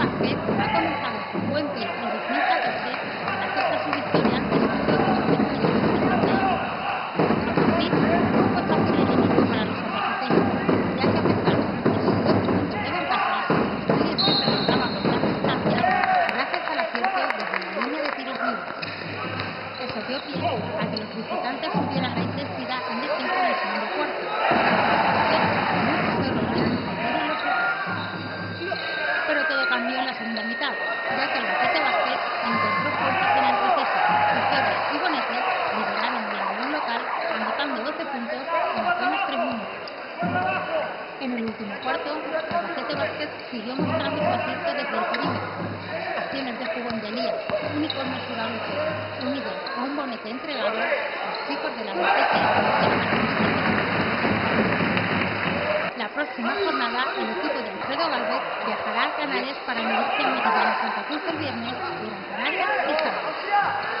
Vázquez ha comenzado su buen pie en 2014 gracias a su victoria ante el Club Deportivo Español. Eso sí, no fue fácil el inicio para los albaceteños, ya que a pesar de sus 8 puntos de ventaja, el líder se remontaba con más distancia gracias al acierto desde la línea de tiros libres. Eso dio pie a que los visitantes subieran la intensidad en defensa en el segundo cuarto, con situaciones de muchos errores al tiro en los laterales. Pero todo cambió en la segunda mitad, ya que Albacete Basket encontró fuerzas en el receso y Febre y Bonete liberaron el balón local anotando 12 puntos en apenas 3 minutos. En el último cuarto, Albacete Basket siguió mostrando su acierto desde el perímetro. Acciones de jugón de Elías, único en mesurar el juego, unidas a un Bonete entregado, los chicos del Albacete volvieron a ponerse por delante en el marcador. La próxima jornada, el equipo de Alfredo Gálvez viajará a Canarias para medirse en Meridiano Santa Cruz el viernes y Gran Canaria el sábado.